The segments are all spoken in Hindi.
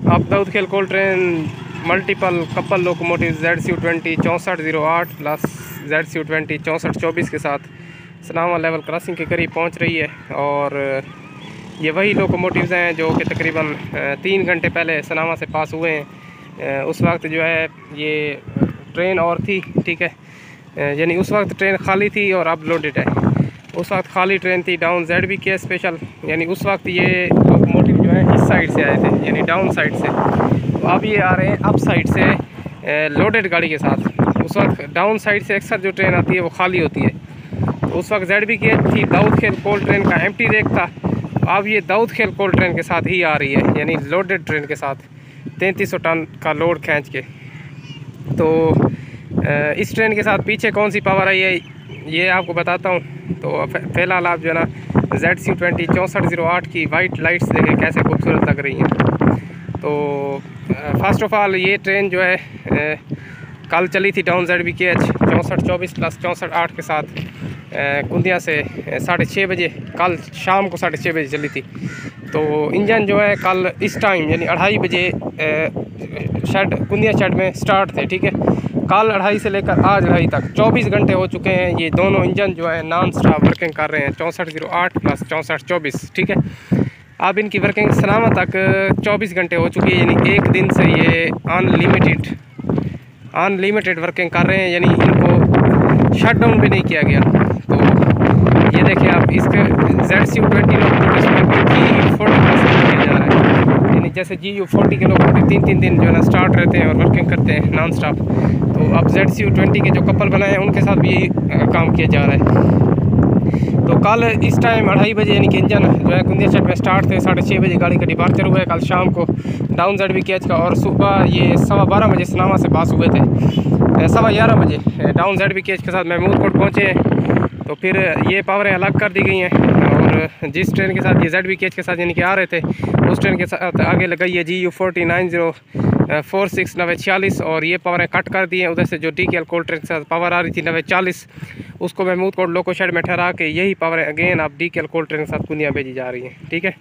आप Daud Khel coal train multiple couple locomotive ZCU20 6408 plus ZCU20 6424 के साथ सनामा लेवल क्रॉसिंग के करीब पहुंच रही है। और ये वही लोकोमोटिव्स हैं जो कि तकरीबन 3 घंटे पहले सनामा से पास हुए हैं। उस वक्त जो है ये ट्रेन और थी, ठीक है, यानी उस वक्त ट्रेन खाली थी और अब लोडेड है। उस वक्त खाली ट्रेन थी डाउन ZBK स्पेशल, यानी उस वक्त ये लोकोमोटिव जो है इस साइड से आए थे, यानी डाउन साइड से। तो अब ये आ रहे हैं अप साइड से लोडेड गाड़ी के साथ। उस वक्त डाउन साइड से अक्सर जो ट्रेन आती है वो खाली होती है। तो उस वक्त ZBK थी, दाऊद खेल कोल ट्रेन का एम्प्टी रेक था। अब ये दाऊद खेल कोल ट्रेन के साथ ही आ रही है, यानी लोडेड ट्रेन के साथ 3300 टन का लोड खींच के। तो इस ट्रेन के साथ पीछे कौन सी पावर आई है ये आपको बताता हूँ। तो फ़िलहाल आप जो है ना ZCU20 6408 की वाइट लाइट्स देखें कैसे खूबसूरत लग रही हैं। तो फर्स्ट ऑफ ऑल ये ट्रेन जो है कल चली थी डाउन ZBK 6424 प्लस 6408 के साथ कुंदिया से 6:30 बजे, कल शाम को 6:30 बजे चली थी। तो इंजन जो है कल इस टाइम यानी 2:30 बजे कुंदिया शेड में स्टार्ट थे, ठीक है। कल 2:30 से लेकर आज 2:30 तक 24 घंटे हो चुके हैं। ये दोनों इंजन जो है नॉन स्टॉप वर्किंग कर रहे हैं 6408 प्लस 6424, ठीक है। अब इनकी वर्किंग सनामा तक 24 घंटे हो चुकी है, यानी एक दिन से ये अनलिमिटेड वर्किंग कर रहे हैं, यानी इनको शट डाउन भी नहीं किया गया। तो ये देखिए आप, इसके ZCU20 लोकोमोटिव GU40 का किया जा रहा है, यानी जैसे GU40 के लोकोमोटिव 3-3 दिन जो है ना स्टार्ट रहते हैं और वर्किंग करते हैं नॉन स्टॉप। तो अब ZCU20 के जो कपल बनाए हैं उनके साथ भी काम किया जा रहा है। तो कल इस टाइम 2:30 बजे यानी कि इंजन जो है कुंदिया शेड में स्टार्ट थे, 6:30 बजे गाड़ी का डिपार्चर हुआ है कल शाम को डाउन ZBK का। और सुबह ये 12:15 बजे सनामा से पास हुए थे, 11:15 बजे डाउन ZBK के साथ महमूदकोट पहुँचे हैं। तो फिर ये पावरें अलग कर दी गई हैं और जिस ट्रेन के साथ ये ZBK के साथ यानी कि आ रहे थे उस ट्रेन के साथ आगे लगाई है GU40 9046 9046 और ये पावरें कट कर दी हैं। उधर से जो DKL कोल ट्रेन के साथ पावर आ रही थी 9040, उसको महमूदकोट लोको शेड में ठहरा के यही पावरें अगेन अब DKL कोल ट्रेन के साथ कुंदिया भेजी जा रही हैं, ठीक है।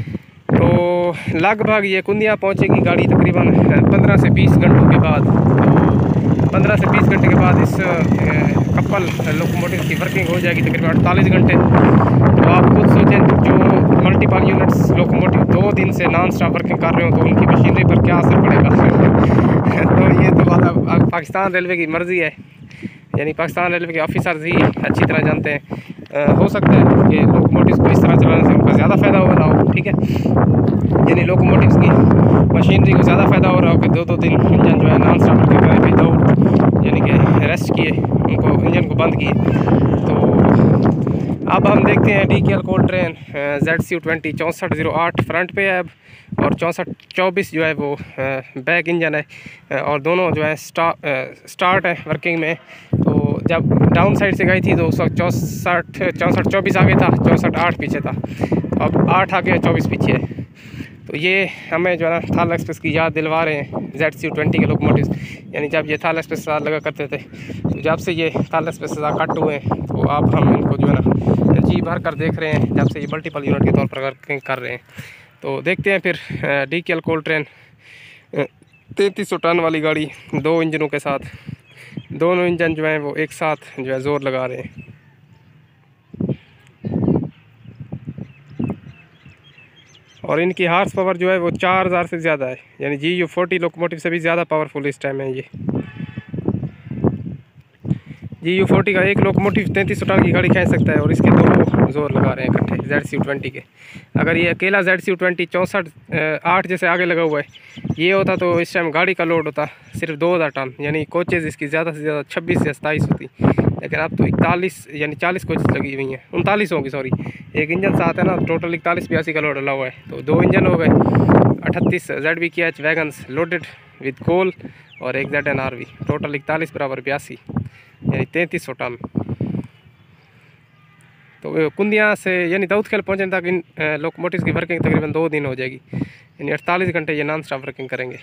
तो लगभग ये कुंदिया पहुंचेगी गाड़ी तकरीबन 15 से 20 घंटों के बाद। तो 15 से 20 घंटे के बाद इस कपल लोकोमोटिव की वर्किंग हो जाएगी तकरीबन 48 घंटे। तो आप खुद सोचें, जो मल्टीपल यूनिट्स लोकोमोटिव 2 दिन से नॉन स्टॉप वर्किंग कर रहे हो तो उनकी मशीनरी पर क्या असर पड़ेगा। तो ये तो बात अब पाकिस्तान रेलवे की मर्ज़ी है, यानी पाकिस्तान रेलवे के ऑफिसर्स ही अच्छी तरह जानते हैं। हो सकता है कि लोकोमोटिव्स को इस तरह चलाने से उनका ज़्यादा फ़ायदा हो रहा हो, ठीक है, यानी लोकोमोटिव्स की मशीनरी को ज़्यादा फ़ायदा हो रहा हो कि 2-2 दिन इंजन जो है नॉन स्टॉप वर्किंग करें, विदाउट यानी कि रेस्ट किए उनको इंजन को बंद किए। तो अब हम देखते हैं DKL coal train ZCU20 6408 front पे है अब, और 6424 जो है वो बैक इंजन है और दोनों जो है स्टार्ट है वर्किंग में। तो जब डाउन साइड से गई थी तो उस वक्त 6424 आगे था, 6408 पीछे था। अब 8 आगे 24 पीछे है। तो ये हमें जो है ना थाल एक्सप्रेस की याद दिलवा रहे हैं ZCU20 के लोकोमोटिव्स, यानी जब ये थाल एक्सप्रेस साथ लगा करते थे। तो जब से ये थाल एक्सप्रेस साथ कट हुए हैं तो अब हम इनको जो है ना जी भर कर देख रहे हैं, जब से ये मल्टीपल यूनिट के तौर पर वर्किंग कर रहे हैं। तो देखते हैं फिर DKL कोल ट्रेन 3300 टन वाली गाड़ी 2 इंजनों के साथ, दोनों इंजन जो हैं वो एक साथ जो है ज़ोर लगा रहे हैं। और इनकी हार्स पावर जो है वो 4000 से ज़्यादा है, यानी GU40 लोकोमोटिव से भी ज़्यादा पावरफुल इस टाइम है ये। GU40 का एक लोकोमोटिव 3300 टन की गाड़ी खींच सकता है और इसके 2 जोर लगा रहे हैं इकट्ठे ZCU20 के। अगर ये अकेला ZCU20 6408 जैसे आगे लगा हुआ है ये होता तो इस टाइम गाड़ी का लोड होता सिर्फ 2000 टन, यानी कोचेज़ इसकी ज़्यादा से ज़्यादा 26 से 27 होती। लेकिन अब तो 41 यानी 40 कोचेज़ लगी हुई हैं, 39 होगी सॉरी, एक इंजन साथ है ना, टोटल 41-82 का लोड डला हुआ है। तो 2 इंजन हो गए, 38 ZBKH wagons loaded with coal और एक ZNRV, टोटल 41 बराबर 82 यानी 3300 टन। तो कुंदिया से यानी दाऊद खेल पहुँचने तक इन लोकोमोटिव्स की वर्किंग तकरीबन 2 दिन हो जाएगी, यानी 48 घंटे ये नॉन स्टॉप वर्किंग करेंगे।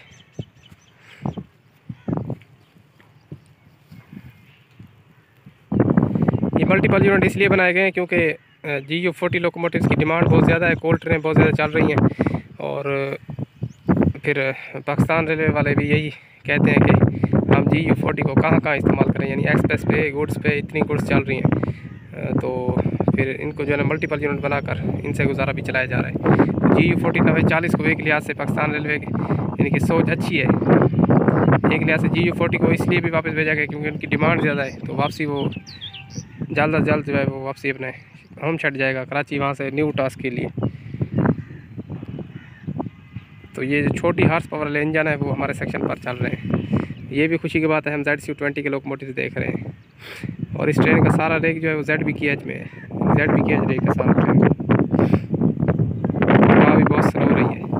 ये मल्टीपल यूनिट इसलिए बनाए गए हैं क्योंकि GU40 लोकोमोटिव्स की डिमांड बहुत ज़्यादा है, कोल ट्रेनें बहुत ज़्यादा चल रही हैं और फिर पाकिस्तान रेलवे वाले भी यही कहते हैं कि हम GU40 को कहाँ कहाँ इस्तेमाल करें, यानी एक्सप्रेस पे गुड्स पे इतनी गुड्स चल रही हैं, तो फिर इनको जो है ना मल्टीपल यूनिट बनाकर इनसे गुजारा भी चलाया जा रहा है। तो GU40 90-40 को एक लिहाज से पाकिस्तान रेलवे यानी कि सोच अच्छी है। एक लिहाज से GU40 को इसलिए भी वापस भेजा गया क्योंकि उनकी डिमांड ज़्यादा है, तो वापसी वो जल्द अज जल्द जो है वो वापसी अपने होम छट जाएगा कराची, वहाँ से न्यू टास्क के लिए। तो ये जो छोटी हार्स पावर वाले इंजन है वो हमारे सेक्शन पर चल रहे हैं। ये भी खुशी की बात है, हम ZCU20 के लोकोमोटिव देख रहे हैं। और इस ट्रेन का सारा रेक जो है वो ZBKH में है, ZBKH रेक है सारा ट्रेन का। हवा भी बहुत स्लो हो रही है।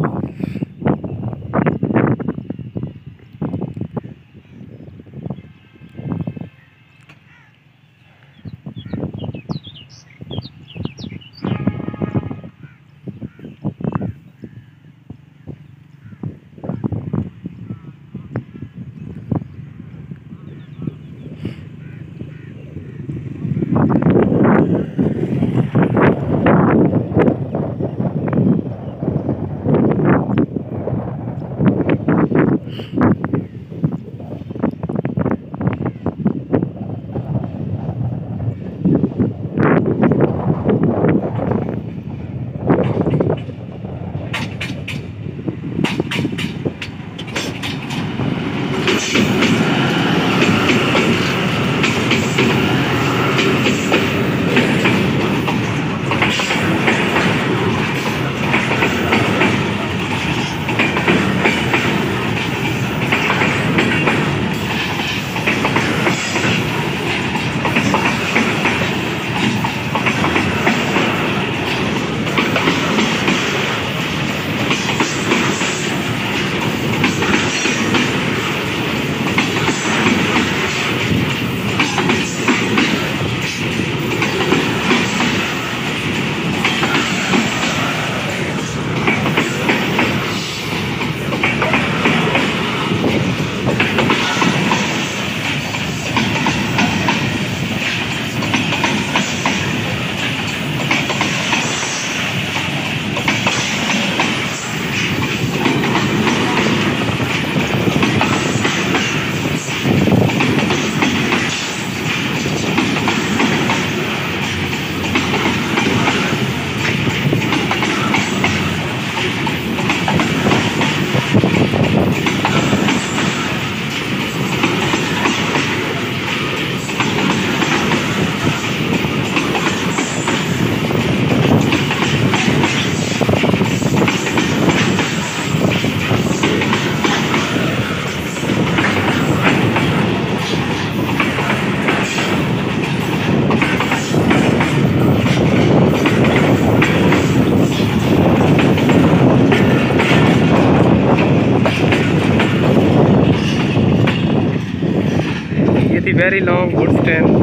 Very long goods train.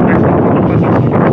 That's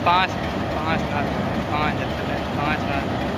5 5 lakh 5 lakh 5 lakh